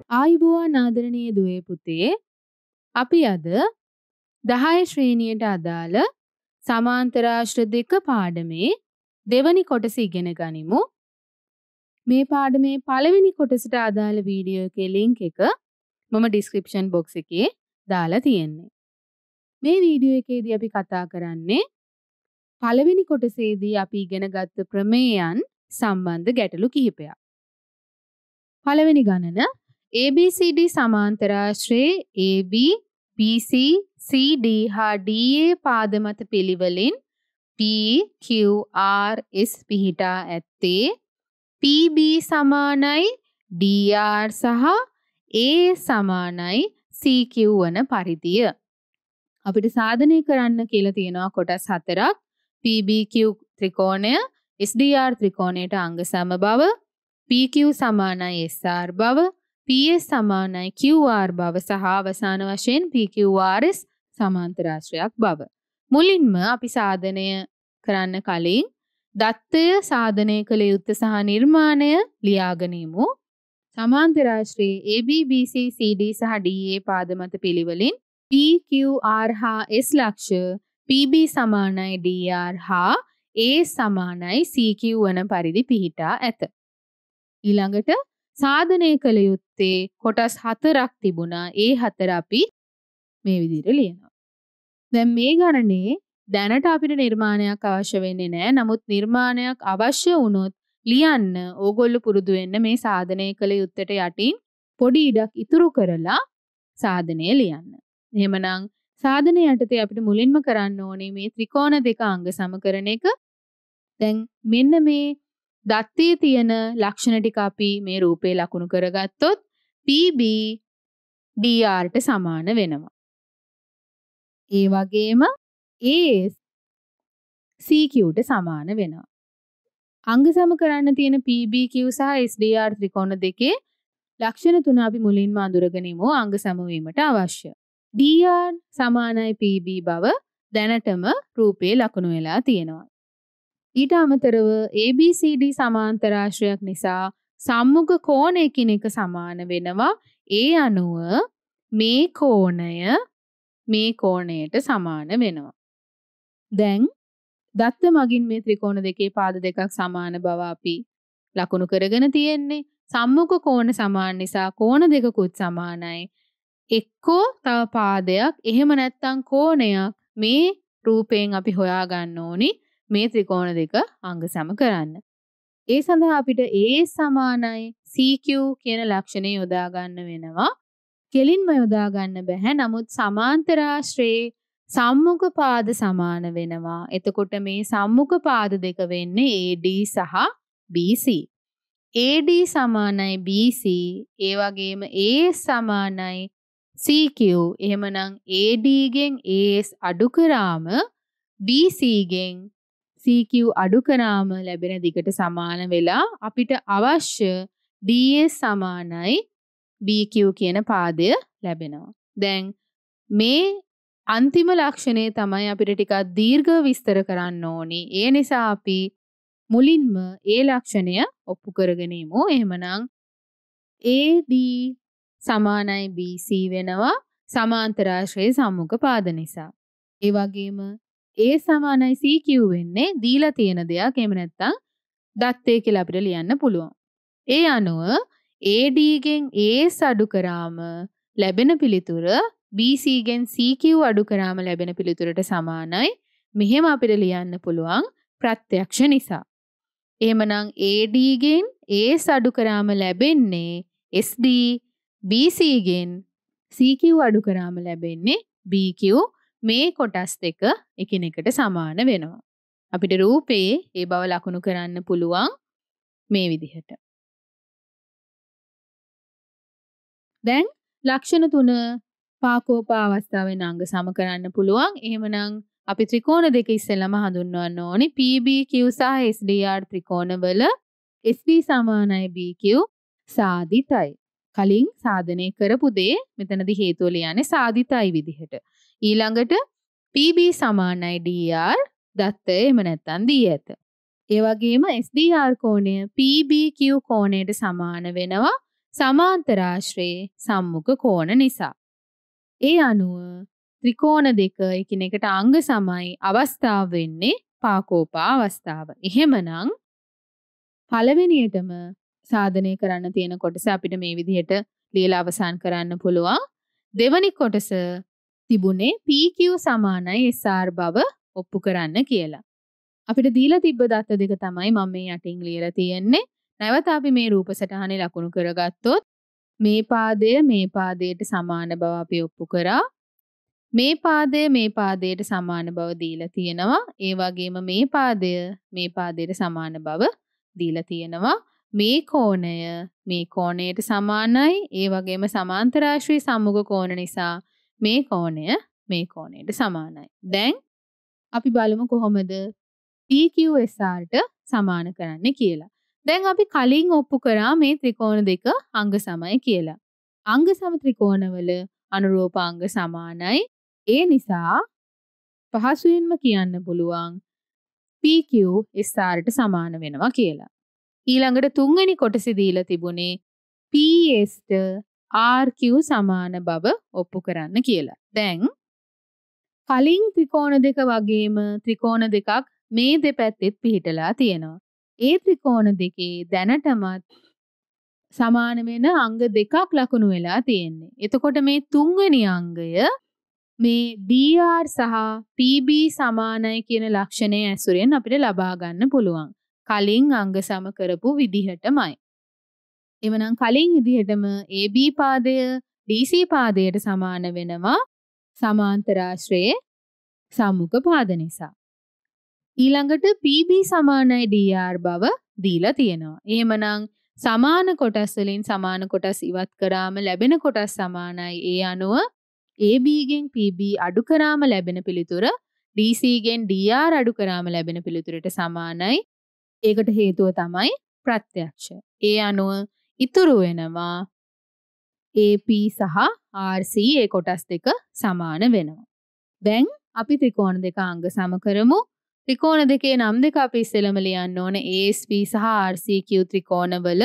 ආයුබෝවන් ආදරණීය දුවේ පුතේ අපි අද 10 ශ්‍රේණියට අදාළ සමාන්තරාශ්‍ර දෙක පාඩමේ දෙවනි කොටස ඉගෙන ගනිමු. මේ පාඩමේ පළවෙනි කොටසට අදාළ වීඩියෝ එකේ link එක මම description box එකේ දාලා තියෙන්නේ. මේ වීඩියෝ එකේදී අපි කතා කරන්නේ පළවෙනි කොටසේදී අපි ඉගෙනගත්තු ප්‍රමේයයන් සම්බන්ධ ගැටලු කිහිපයක්. පළවෙනි ගණන ABCD සමාන්තරාශ්‍රයේ AB BC CD හා DA පාද මත පිළිවෙලින් P Q R S පිහිටා ඇත්තේ PB සමානයි DR සහ A සමානයි CQ වන පරිදිය. අපිට සාධනය කරන්න කියලා තියෙනවා කොටස් හතරක්. PBQ ත්‍රිකෝණය SDR ත්‍රිකෝණයට අංග සම බව, PQ සමානයි SR බව, PS සමානයි QR බව සහ අවසාන වශයෙන් PQRS සමාන්තරාශ්‍රයක් බව. මුලින්ම අපි සාධනය කරන්න කලින් දත්තය සාධනය කළ යුත්තේ සහ නිර්මාණය ලියාගනිමු. සමාන්තරාශ්‍රයේ AB BC CD සහ DA පාද මත පිළිවෙලින් PQR හා S ලක්ෂ PB සමානයි DR හා A සමානයි CQ වන පරිදි පිහිටා ඇත. ඊළඟට සාධනය කළ යුත්තේ කොටස් හතරක් තිබුණා. ඒ හතර අපි මේ විදිහට ලියනවා. දැන් මේ ගණනේ දැනට අපිට නිර්මාණයක් අවශ්‍ය වෙන්නේ නැහැ. නමුත් නිර්මාණයක් අවශ්‍ය වුණොත් ලියන්න ඕගොල්ලෝ පුරුදු වෙන්න මේ සාධනය කළ යුත්තේට යටින් පොඩි ඉඩක් ඉතුරු කරලා සාධනය ලියන්න. එහෙමනම් සාධනය යටතේ අපිට මුලින්ම කරන්න ඕනේ මේ ත්‍රිකෝණ දෙක අංග සම කරන එක. දැන් මෙන්න මේ දත්තයේ තියෙන ලක්ෂණ ටික අපි මේ රූපේ ලකුණු කරගත්තොත් PB DR ට සමාන වෙනවා. ඒ වගේම AS CQ ට සමාන වෙනවා. අංග සම කරන්න තියෙන PBQ සහ SDR ත්‍රිකෝණ දෙකේ ලක්ෂණ තුන අපි මුලින්ම අඳුරගනිමු අංග සම වීමට අවශ්‍ය. DR සමානයි PB බව දැනටම රූපේ ලකුණු වෙලා තියෙනවා. ඊට අමතරව ABCD සමාන්තරාශ්‍රයක් නිසා සම්මුඛ කෝණ එකිනෙක සමාන වෙනවා. ඒ අනුව මේ කෝණය මේ කෝණයට සමාන වෙනවා. දැන් දත්ත මගින් මේ ත්‍රිකෝණ දෙකේ පාද දෙකක් සමාන බව අපි ලකුණු කරගෙන තියෙන්නේ. සම්මුඛ කෝණ සමාන නිසා කෝණ දෙකකුත් සමානයි. එක්කෝ තව පාදයක් එහෙම නැත්නම් කෝණයක් මේ රූපයෙන් අපි හොයා ගන්න ඕනි. මේ ත්‍රිකෝණ දෙක අංග සම කරන්න. ඒ සඳහා අපිට A සමානයි CQ කියන ලක්ෂණය යොදා ගන්න වෙනවා. කෙලින්ම යොදා ගන්න බෑ. නමුත් සමාන්තරාශ්‍රයේ සම්මුඛ පාද සමාන වෙනවා. එතකොට මේ සම්මුඛ පාද දෙක වෙන්නේ AD සහ BC. AD සමානයි BC. ඒ වගේම AS සමානයි CQ. එහෙමනම් AD ගෙන් AS අඩු කරාම BC ගෙන් CQ අඩු කරාම ලැබෙන දිගට සමාන වෙලා අපිට අවශ්‍ය DS සමානයි BQ කියන පාදය ලැබෙනවා. දැන් මේ අන්තිම ලක්ෂණය තමයි අපිට ටිකක් දීර්ඝව විස්තර කරන්න ඕනි. ඒ නිසා අපි මුලින්ම ඒ ලක්ෂණය ඔප්පු කරගෙන ඉමු. එහෙමනම් AD සමානයි BC වෙනවා සමාන්තරාශ්‍රයේ සම්මුඛ පාද නිසා. ඒ වගේම A සමානයි CQ වෙන්නේ දීලා තියෙන දෙයක්. එහෙම නැත්නම් දත්තේ කියලා අපිට ලියන්න පුළුවන්. ඒ අනුව AD ගෙන් AS අඩු කරාම ලැබෙන පිළිතුර BC ගෙන් CQ අඩු කරාම ලැබෙන පිළිතුරට සමානයි. මෙහෙම අපිට ලියන්න පුළුවන් ප්‍රත්‍යක්ෂ නිසා. එහෙමනම් AD ගෙන් AS අඩු කරාම ලැබෙන්නේ SD, BC ගෙන් CQ අඩු කරාම ලැබෙන්නේ BQ. මේ කොටස් දෙක එකිනෙකට සමාන වෙනවා. අපිට රූපේ ඒ බව ලකුණු කරන්න පුළුවන් මේ විදිහට. දැන් ලක්ෂණ තුන පාකෝපා අවස්ථාවෙන් අංග සම කරන්න පුළුවන්. එහෙමනම් අපි ත්‍රිකෝණ දෙක ඉස්සෙල්ලාම හඳුන්වන්න ඕනි. PBQ සහ SDR ත්‍රිකෝණවල SD සමානයි BQ සාධිතයි. කලින් සාධනය කරපු දේ මෙතනදී හේතුව ලියන්නේ සාධිතයි විදිහට. ඊළඟට PB සමානයි DR දත්තය එහෙම නැත්නම් දී ඇත. ඒ වගේම SDR කෝණය PBQ කෝණයට සමාන වෙනවා සමාන්තරාශ්‍රයේ සම්මුඛ කෝණ නිසා. ඒ අනුව ත්‍රිකෝණ දෙක එකිනෙකට අංග සමයි අවස්ථාව වෙන්නේ පාකෝපා අවස්ථාව. එහෙමනම් පළවෙනියටම සාධනය කරන්න තියෙන කොටස අපිට මේ විදිහට ලියලා අවසන් කරන්න පුළුවන්. දෙවනි කොටස තිබුණේ PQ සමානයි SR බව ඔප්පු කරන්න කියලා. අපිට දීලා තිබ්බ දත්ත දෙක තමයි මම මේ යටින් ලියලා තියෙන්නේ. නැවත අපි මේ රූප සටහනේ ලකුණු කරගත්තොත් මේ පාදයට සමාන බව අපි ඔප්පු කරා. මේ පාදයට සමාන බව දීලා තියෙනවා. ඒ වගේම මේ පාදයට සමාන බව දීලා තියෙනවා. මේ කෝණයට සමානයි. ඒ වගේම සමාන්තරාශ්‍රී සම්මුඛ කෝණ නිසා මේ කෝණයට සමානයි. දැන් අපි බලමු කොහොමද PQSRට සමාන කරන්න කියලා. දැන් අපි කලින් ඔප්පු කරා මේ ත්‍රිකෝණ දෙක අංග සමයි කියලා. අංග සම ත්‍රිකෝණවල අනුරූප අංග සමානයි. ඒ නිසා පහසුවෙන්ම කියන්න පුළුවන් PQ SRට සමාන වෙනවා කියලා. ඊළඟට තුන්වෙනි කොටසේ දීලා තිබුණේ PSට RQ සමාන බව ඔප්පු කරන්න කියලා. දැන් කලින් ත්‍රිකෝණ දෙක වගේම ත්‍රිකෝණ දෙකක් මේ දෙපැත්තෙත් පිහිටලා තියෙනවා. ඒ ත්‍රිකෝණ දෙකේ දැනටමත් සමාන වෙන අංග දෙකක් ලකුණු වෙලා තියෙන්නේ. එතකොට මේ තුන්වෙනි අංගය මේ DR සහ PB සමානයි කියන ලක්ෂණය ඇසුරෙන් අපිට ලබා ගන්න පුළුවන්. කලින් අංග සම කරපු විදිහටමයි. එවනම් කලින් විදිහටම AB පාදය DC පාදයට සමාන වෙනවා සමාන්තරාශ්‍රයේ සම්මුඛ පාද නිසා. ඊළඟට PB සමානයි DR බව දීලා තියෙනවා. එහෙමනම් සමාන කොටස් වලින් සමාන කොටස් ඉවත් කරාම ලැබෙන කොටස් සමානයි. ඒ අනුව AB ගෙන් PB අඩු කරාම ලැබෙන පිළිතුර DC ගෙන් DR අඩු කරාම ලැබෙන පිළිතුරට සමානයි. ඒකට හේතුව තමයි ප්‍රත්‍යක්ෂ. ඒ අනුව ඉතුරු වෙනවා AP සහ RC ඒ කොටස් දෙක සමාන වෙනවා. දැන් අපි ත්‍රිකෝණ දෙක අංග සම කරමු. ත්‍රිකෝණ දෙකේ නම් දෙක අපි ඉස්සෙල්ලම ලියන්න ඕන ASP සහ RCQ ත්‍රිකෝණවල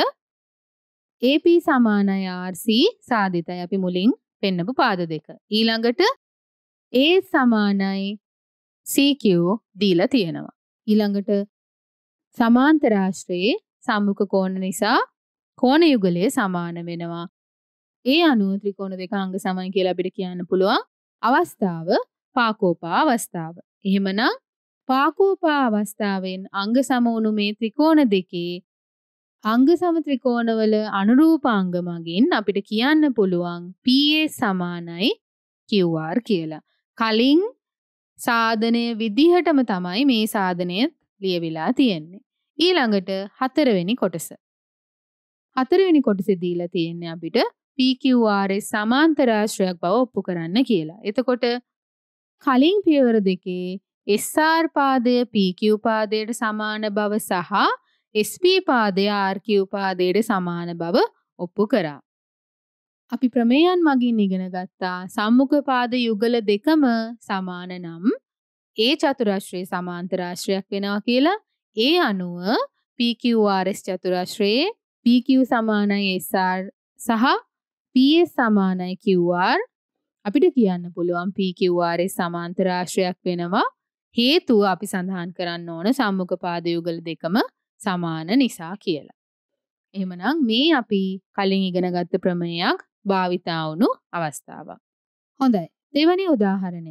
AP සමානයි RC සාධිතයි අපි මුලින් පෙන්නපු පාද දෙක. ඊළඟට A සමානයි CQ දීලා තියෙනවා. ඊළඟට සමාන්තරාශ්‍රයේ සම්මුඛ කෝණ නිසා කෝණ යුගලය සමාන වෙනවා. ඒ අනුව ත්‍රිකෝණ දෙක අංග සමයි කියලා අපිට කියන්න පුළුවන්. අවස්ථාව පාකෝපා අවස්ථාව. එහෙමනම් පාකෝපා අවස්ථාවෙන් අංග සම වුණු මේ ත්‍රිකෝණ දෙකේ අංග සම ත්‍රිකෝණවල අනුරූප අංග මගින් අපිට කියන්න පුළුවන් PA සමානයි QR කියලා. කලින් සාධනය විදිහටම තමයි මේ සාධනය ලියවිලා තියෙන්නේ. ඊළඟට හතරවෙනි කොටස. හතරවෙනි කොටසේ දීලා තියෙන්නේ අපිට PQRS සමාන්තරාශ්‍රයක් බව ඔප්පු කරන්න කියලා. එතකොට කලින් පියවර දෙකේ SR පාදය PQ පාදයට සමාන බව සහ SP පාදය RQ පාදයට සමාන බව ඔප්පු කරා. අපි ප්‍රමේයන් මගින් ඉගෙන ගත්තා සම්මුඛ පාද යුගල දෙකම සමාන නම් ඒ චතුරාශ්‍රයේ සමාන්තරාශ්‍රයක් වෙනවා කියලා. ඒ අනුව PQRS චතුරාශ්‍රයේ PQ සමානයි SR සහ PS සමානයි QR අපිට කියන්න පුළුවන් PQRS සමාන්තරාශ්‍රයක් වෙනවා. හේතුව අපි සඳහන් කරන්න ඕන සම්මුඛ පාද යුගල දෙකම සමාන නිසා කියලා. එහෙමනම් මේ අපි කලින් ඉගෙන ගත්ත ප්‍රමේයයක් භාවිතා වුණු අවස්ථාවක්. හොඳයි. දෙවැනි උදාහරණය.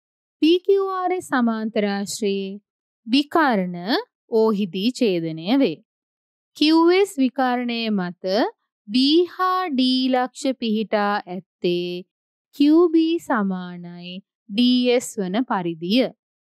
PQRS සමාන්තරාශ්‍රයේ විකර්ණ ඕහිදී ඡේදනය වේ. QS විකර්ණයේ මත B හා D ලක්ෂ පිහිටා ඇත්තේ QB සමානයි DS වන පරිදිය.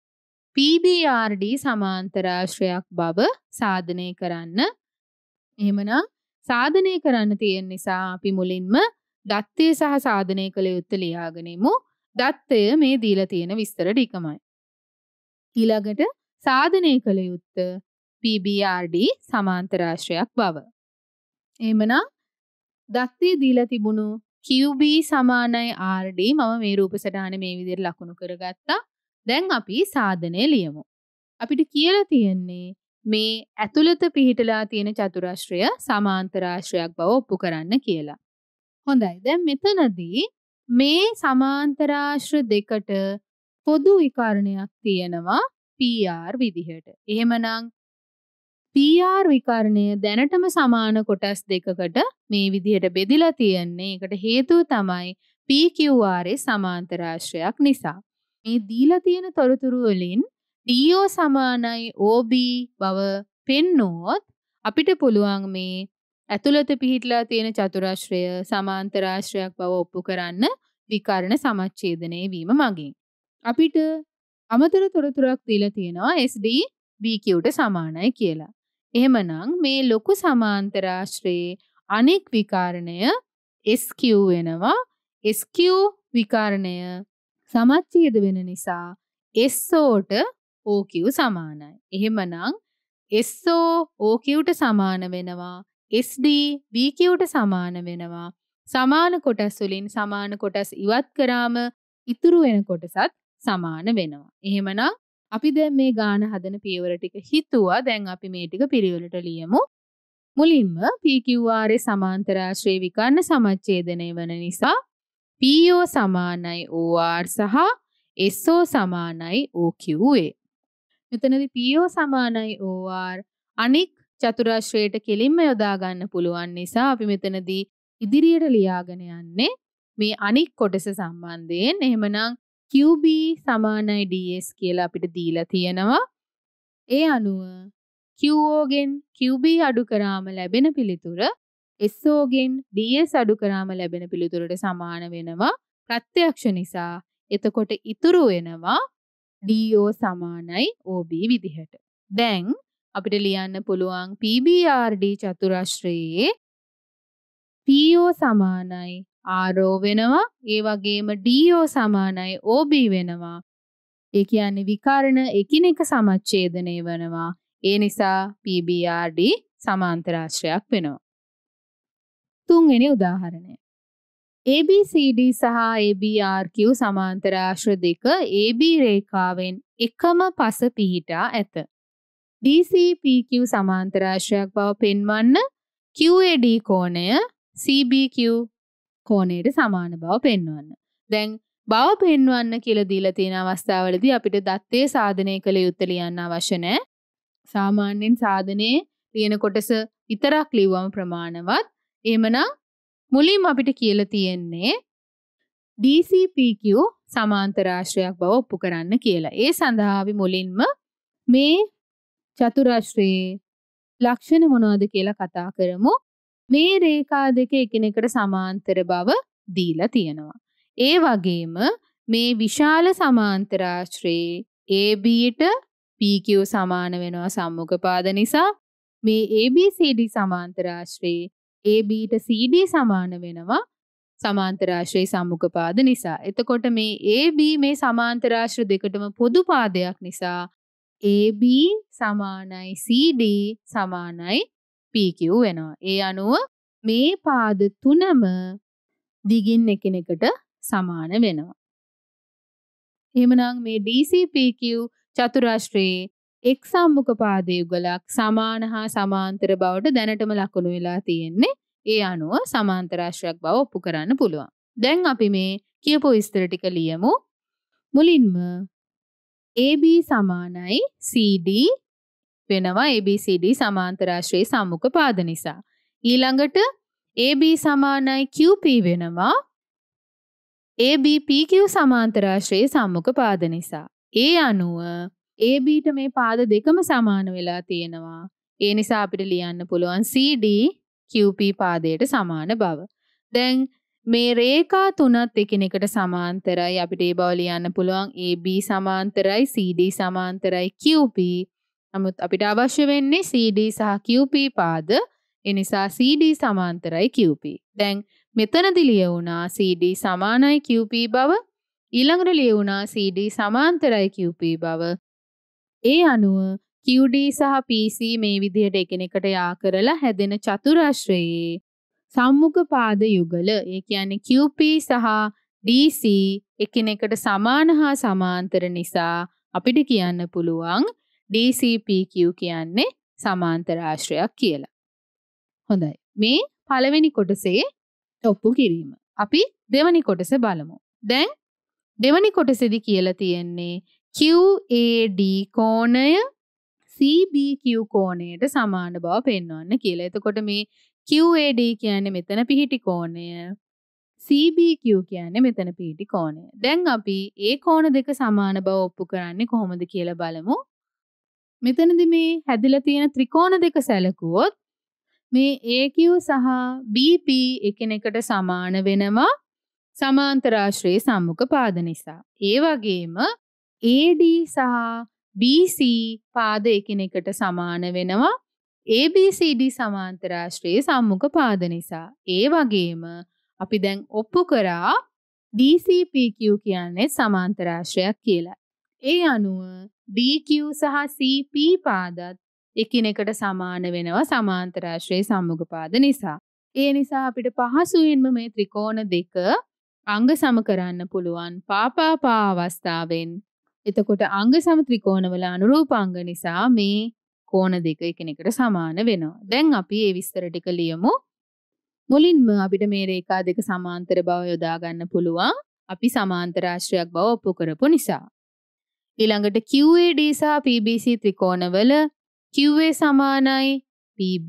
PBRD සමාන්තරාශ්‍රයක් බව සාධනය කරන්න. එහෙමනම් සාධනය කරන්න තියෙන නිසා අපි මුලින්ම දත්තය සහ සාධනය කළ යුත්තේ ලියාගනිමු. දත්තය මේ දීලා තියෙන විස්තර ටිකමයි. ඊළඟට සාධනය කළ යුත්තේ PBRD සමාන්තරාශ්‍රයක් බව. එහෙමනම් දත්තේ දීලා තිබුණු QB සමානයි RD මම මේ රූප සටහනේ මේ විදිහට ලකුණු කරගත්තා. දැන් අපි සාධනය ලියමු. අපිට කියලා තියෙන්නේ මේ ඇතුළත පිහිටලා තියෙන චතුරාශ්‍රය සමාන්තරාශ්‍රයක් බව ඔප්පු කරන්න කියලා. හොඳයි. දැන් මෙතනදී මේ සමාන්තරාශ්‍ර දෙකට පොදු විකර්ණයක් තියෙනවා PR විදිහට. එහෙමනම් PR විකර්ණය දැනටම සමාන කොටස් දෙකකට මේ විදිහට බෙදිලා තියෙන්නේ. ඒකට හේතුව තමයි PQR සමාන්තරාශ්‍රයක් නිසා. මේ දීලා තියෙන තොරතුරු වලින් DO සමානයි OB බව පෙන්නුවොත් අපිට පුළුවන් මේ ඇතුළත පිහිටලා තියෙන චතුරාශ්‍රය සමාන්තරාශ්‍රයක් බව ඔප්පු කරන්න විකර්ණ සමච්ඡේදනය වීම මගින්. අපිට අමතර තොරතුරක් දීලා තියෙනවා SD BQට සමානයි කියලා. එහෙමනම් මේ ලොකු සමාන්තරාශ්‍රයේ අනෙක් විකර්ණය SQ වෙනවා. SQ විකර්ණය සමච්ඡේද වෙන නිසා SOට OQ සමානයි. එහෙමනම් SO OQට සමාන වෙනවා. SD BQට සමාන වෙනවා. සමාන කොටස් වලින් සමාන කොටස් ඉවත් කරාම ඉතුරු වෙන කොටසත් සමාන වෙනවා. එහෙමනම් අපි දැන් මේ ගාන හදන පියවර ටික හිතුවා. දැන් අපි මේ ටික පිළිවෙලට ලියමු. මුලින්ම PQR සමාන්තරාශ්‍රේ විකර්ණ සමච්ඡේදනය වන නිසා PO සමානයි OR සහ SO සමානයි OQA. මෙතනදී PO සමානයි OR අනික් චතුරාශ්‍රයට කෙලින්ම යොදා ගන්න පුළුවන් නිසා අපි මෙතනදී ඉදිරියට ලියාගෙන යන්නේ මේ අනික් කොටස සම්බන්ධයෙන්. එහෙමනම් QB සමානයි DS කියලා අපිට දීලා තියෙනවා. ඒ අනුව QO ගෙන් QB අඩු කරාම ලැබෙන පිළිතුර SO ගෙන් DS අඩු කරාම ලැබෙන පිළිතුරට සමාන වෙනවා. ප්‍රත්‍යක්ෂ නිසා එතකොට ඉතුරු වෙනවා DO සමානයි OB විදිහට. දැන් අපිට ලියන්න පුළුවන් PBRD චතුරාශ්‍රයේ PO සමානයි RO වෙනවා. ඒ වගේම DO සමානයි OB වෙනවා. ඒ කියන්නේ විකර්ණ එකිනෙක සමච්ඡේදනය වෙනවා. ඒ නිසා PBRD සමාන්තරාශ්‍රයක් වෙනවා. තුන්වෙනි උදාහරණය. ABCD සහ ABRQ සමාන්තරාශ්‍ර දෙක AB රේඛාවෙන් එකම පස පිහිටා ඇත. DCPQ සමාන්තරාශ්‍රයක් බව පෙන්වන්න QAD කෝණය CBQ කෝණයට සමාන බව පෙන්වන්න. දැන් බව පෙන්වන්න කියලා දීලා තියෙන අවස්ථාවලදී අපිට දත්තේ සාධනය කළ යුත්තේ ලියන්න අවශ්‍ය නැහැ. සාමාන්‍යයෙන් සාධනයේ තියෙන කොටස විතරක් ලිව්වම ප්‍රමාණවත්. එහෙමනම් මුලින්ම අපිට කියලා තියෙන්නේ DCPQ සමාන්තරාශ්‍රයක් බව ඔප්පු කරන්න කියලා. ඒ සඳහා අපි මුලින්ම මේ චතුරාශ්‍රයේ ලක්ෂණ මොනවද කියලා කතා කරමු. මේ රේඛා දෙක එකිනෙකට සමාන්තර බව දීලා තියෙනවා. ඒ වගේම මේ විශාල සමාන්තරාශ්‍රයේ ABට PQ සමාන වෙනවා සම්මුඛ පාද නිසා. මේ ABCD සමාන්තරාශ්‍රයේ ABට CD සමාන වෙනවා සමාන්තරාශ්‍රයේ සම්මුඛ පාද නිසා. එතකොට මේ AB මේ සමාන්තරාශ්‍ර දෙකටම පොදු පාදයක් නිසා AB සමානයි CD සමානයි PQ වෙනවා. ඒ අනුව මේ පාද තුනම දිගින් එකිනෙකට සමාන වෙනවා. එහෙමනම් මේ DCPQ චතුරාශ්‍රයේ එක් සම්මුඛ පාද යුගලක් සමාන හා සමාන්තර බවට දැනටම ලකුණු වෙලා තියෙන්නේ. ඒ අනුව සමාන්තරාශ්‍රයක් බව ඔප්පු කරන්න පුළුවන්. දැන් අපි මේ කියපු විස්තර ටික ලියමු. මුලින්ම AB සමානයි CD වෙනවා ABCD සමාන්තරාශ්‍රයේ සම්මුඛ පාද නිසා. ඊළඟට AB සමානයි QP වෙනවා ABPQ සමාන්තරාශ්‍රයේ සම්මුඛ පාද නිසා. ඒ අනුව ABට මේ පාද දෙකම සමාන වෙලා තියෙනවා. ඒ නිසා අපිට ලියන්න පුළුවන් CD QP පාදයට සමාන බව. දැන් මේ රේඛා තුනත් එකිනෙකට සමාන්තරයි. අපිට ඒ බව ලියන්න පුළුවන් AB සමාන්තරයි CD සමාන්තරයි QP. නමුත් අපිට අවශ්‍ය වෙන්නේ CD සහ QP පාද. ඒ නිසා CD සමාන්තරයි QP. දැන් මෙතනදී ලියුණා CD සමානයි QP බව. ඊළඟට ලියුණා CD සමාන්තරයි QP බව. ඒ අනුව QD සහ PC මේ විදිහට එකිනෙකට යා කරලා හැදෙන චතුරාශ්‍රයේ සම්මුඛ පාද යුගල ඒ කියන්නේ QP සහ DC එකිනෙකට සමාන හා සමාන්තර නිසා අපිට කියන්න පුළුවන් DCPQ කියන්නේ සමාන්තර ආශ්‍රයක් කියලා. හොඳයි. මේ පළවෙනි කොටසේ ඔප්පු කිරීම. අපි දෙවැනි කොටස බලමු. දැන් දෙවැනි කොටසේදී කියලා තියෙන්නේ QAD කෝණය CBQ කෝණයට සමාන බව පෙන්වන්න කියලා. එතකොට මේ QAD කියන්නේ මෙතන පිහිටි කෝණය. CBQ කියන්නේ මෙතන පිහිටි කෝණය. දැන් අපි ඒ කෝණ දෙක සමාන බව ඔප්පු කරන්නේ කොහොමද කියලා බලමු. මෙතනදී මේ හැදිලා තියෙන ත්‍රිකෝණ දෙක සැලකුවොත් මේ AQ සහ BP එකිනෙකට සමාන වෙනවා සමාන්තර ආශ්‍රයේ සම්මුඛ පාද නිසා. ඒ වගේම AD සහ BC පාද එකිනෙකට සමාන වෙනවා ABCD සමාන්තර ආශ්‍රයේ සම්මුඛ පාද නිසා. ඒ වගේම අපි දැන් ඔප්පු කරා DCPQ කියන්නේ සමාන්තර ආශ්‍රයක් කියලා. ඒ අනුව DQ සහ CP පාදත් එකිනෙකට සමාන වෙනවා සමාන්තර ආශ්‍රයේ සම්මුඛ පාද නිසා. ඒ නිසා අපිට පහසුවෙන්ම මේ ත්‍රිකෝණ දෙක අංග සම කරන්න පුළුවන් පාපාපා අවස්ථාවෙන්. එතකොට අංග සම ත්‍රිකෝණවල අනුරූපාංග නිසා මේ කෝණ දෙක එකිනෙකට සමාන වෙනවා. දැන් අපි මේ විස්තර ටික ලියමු. මුලින්ම අපිට මේ රේඛා දෙක සමාන්තර බව යොදා ගන්න පුළුවන්. අපි සමාන්තර ආශ්‍රයක් බව ඔප්පු කරපු නිසා. ඊළඟට QAD සහ PBC ත්‍රිකෝණවල QA සමානයි PB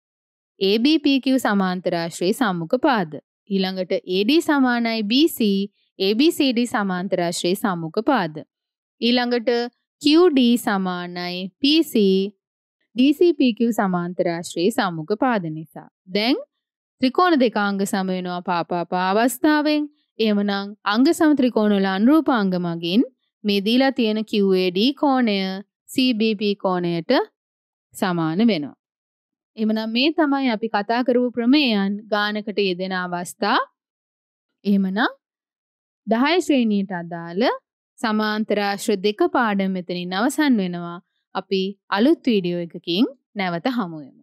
ABPQ සමාන්තර ආශ්‍රයේ සම්මුඛ පාද. ඊළඟට AD සමානයි BC ABCD සමාන්තර ආශ්‍රයේ සම්මුඛ පාද. ඊළඟට QD සමානයි PC DCPQ සමාන්තර ආශ්‍රයේ සම්මුඛ පාද නිසා. දැන් ත්‍රිකෝණ දෙක අංග සම වෙනවා පාපාපා අවස්ථාවෙන්. එහෙමනම් අංග සම ත්‍රිකෝණ වල අනුරූපාංග මගින් මේ දීලා තියෙන QAD කෝණය CBP කෝණයට සමාන වෙනවා. එහෙමනම් මේ තමයි අපි කතා කරපු ප්‍රමේයයන් ගානකට යෙදෙන අවස්ථා. එහෙමනම් 10 ශ්‍රේණියට අදාළ සමාන්තර ආශ්‍ර දෙක පාඩම මෙතනින් අවසන් වෙනවා. අපි අලුත් වීඩියෝ එකකින් නැවත හමු වෙමු.